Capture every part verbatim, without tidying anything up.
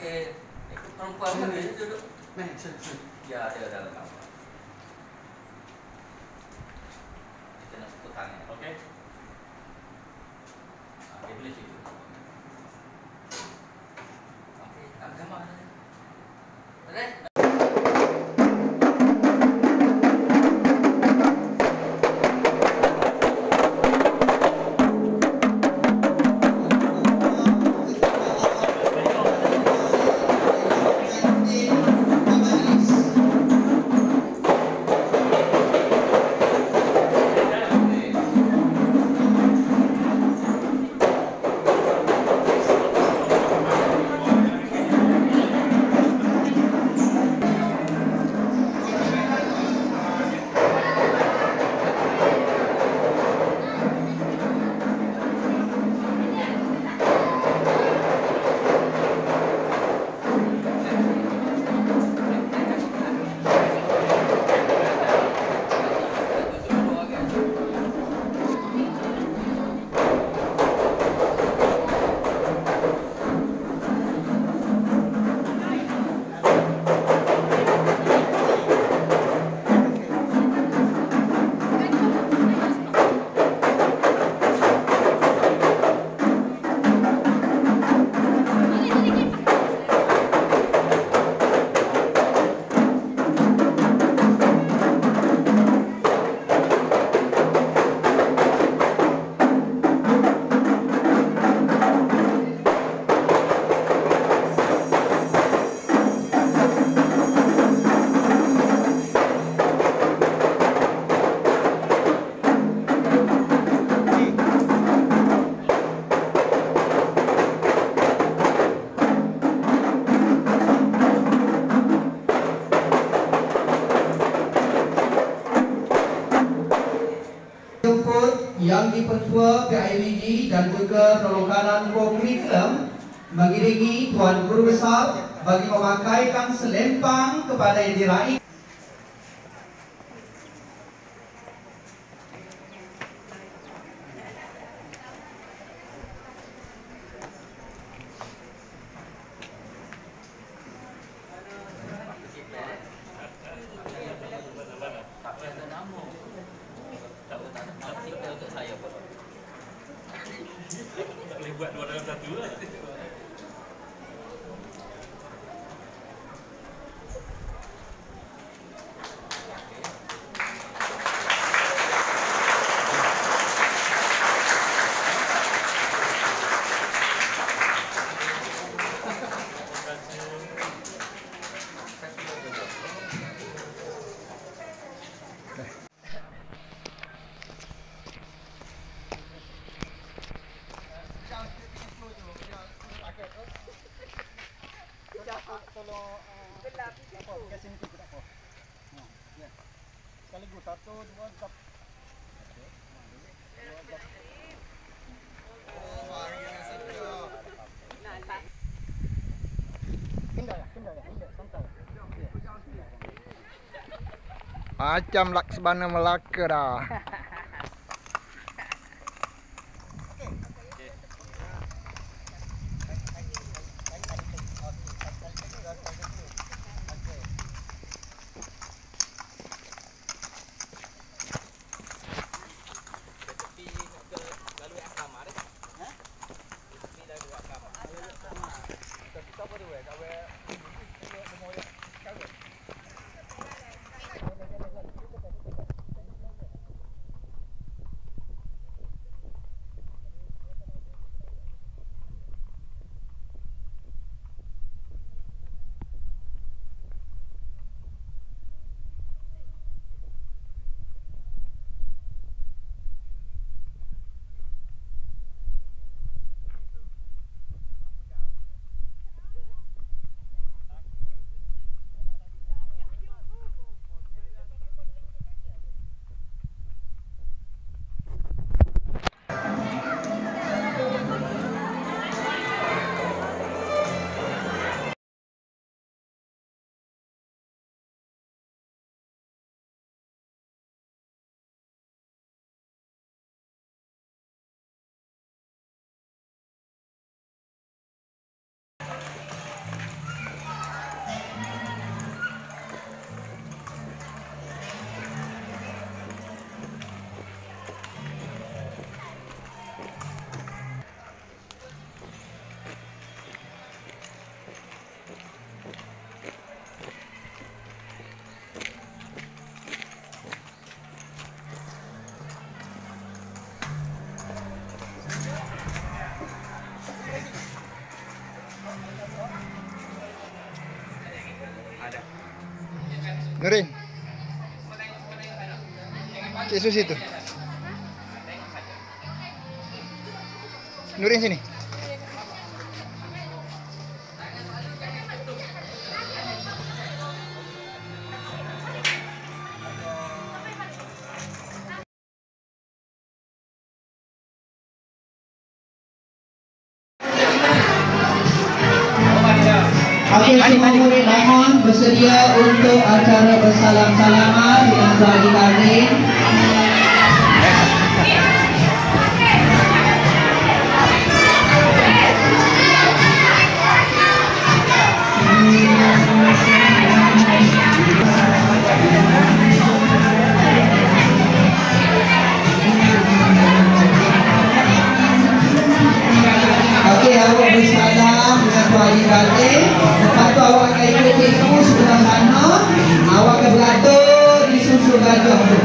pakai perempuan kan dia duduk. Nah, sini, sini. Ya, dia dalam kamar. Kita nak putangnya, oke? Nah, dia boleh situ. Oke, agama ada. Ada? Yang Dipertua P I B G dan juga perlokaran Kokriklem mengiringi Tuan Guru Besar bagi memakaikan selempang kepada yang diraih. Boleh buat dua dalam satu lah. Sekaligus satu, dua, tiga. Pindah ya, pindah ya, pindah, santai. Macam Laksmana Melaka dah. Nurin. Cik Susi tu. Nurin sini. Okey, semua murid mohon bersedia untuk acara bersalam-salaman dengan Tuan Haji Kardin. Okey, awak bersalam dengan Tuan Haji Kardin. Lepas tu awak akan ikut cikgu sebelah sana. Awak akan beratur di susu gajah tu.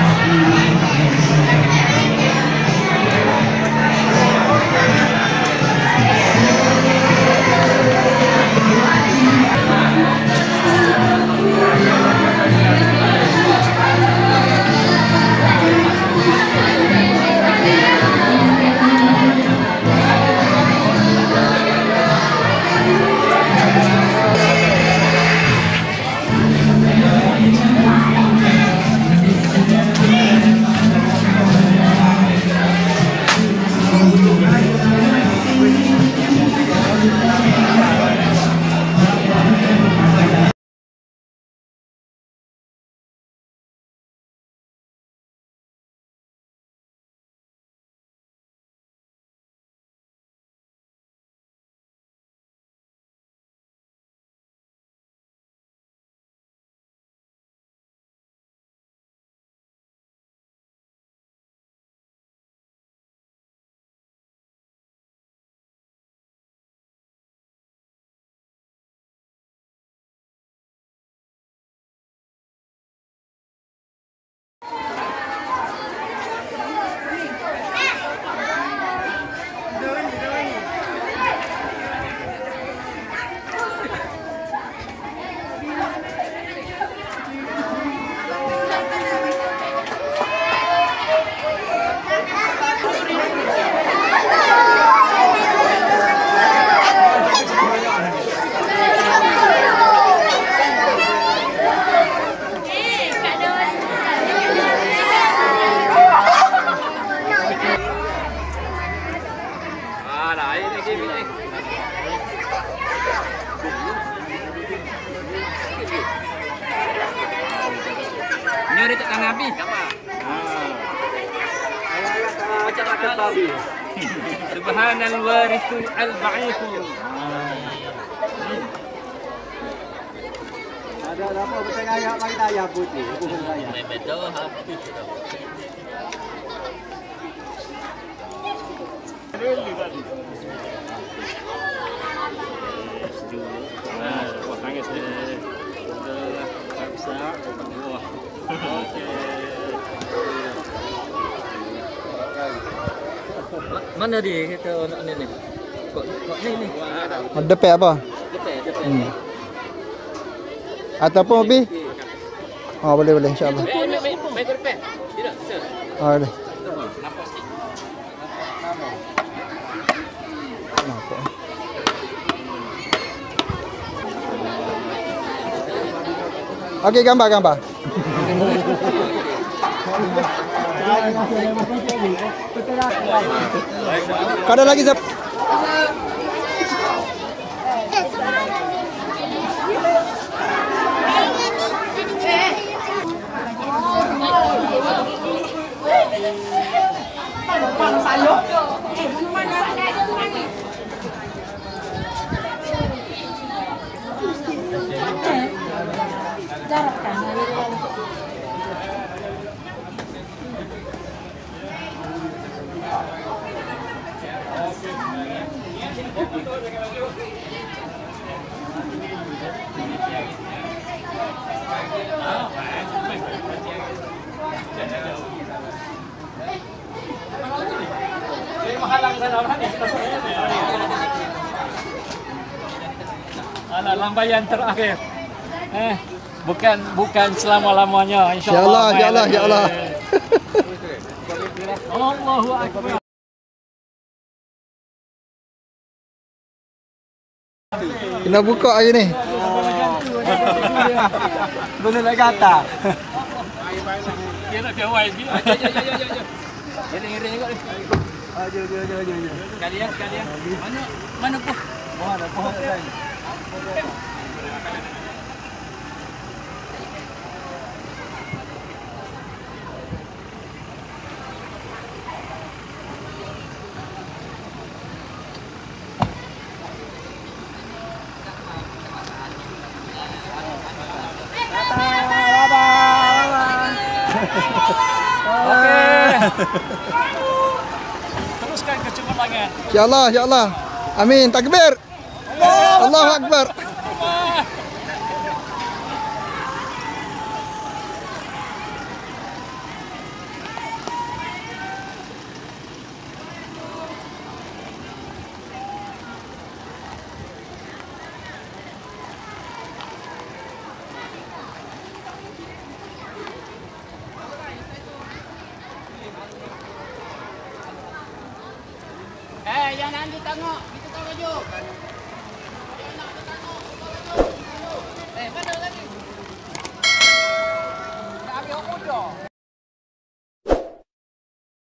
Nyari tak tangan Abi. Macam tak kata Abi. Subhanal warithu al-ba'ifu. Ada apa bertanya ayat mari tanya putih. Bukan saya. Betul habis. Mana dia kata anak ni ni? Kok kok ni ni. Ada pek apa? Depan depan. Hmm. Ataupun Abi? Oh, boleh boleh insya-Allah. Main main main ke depan. Tidak, bisa. Oh, boleh. Nampak sikit. Nampak. Okey, gambar gambar. Kau ada lagi Zap? Alah, lambaian terakhir. Eh, Bukan bukan selama-lamanya, Insyaallah, insyaallah, insyaallah. Allahu Akbar. Kena buka hari ni. Benar nak kata. Dia nak kawai sikit. Iring-iring tengok ni. Ah, jom, jom, jom, jom. Sekalian, sekalian. Mana mana pun. Pohon, pohon kan. Okey. Teruskan kecemerlangan. InsyaAllah, insyaAllah. Amin. Takbir. Allahu Akbar. Eh, jangan ambil tengok. Kita tak baju. Eh, mana lagi? Nak ambil orang muda.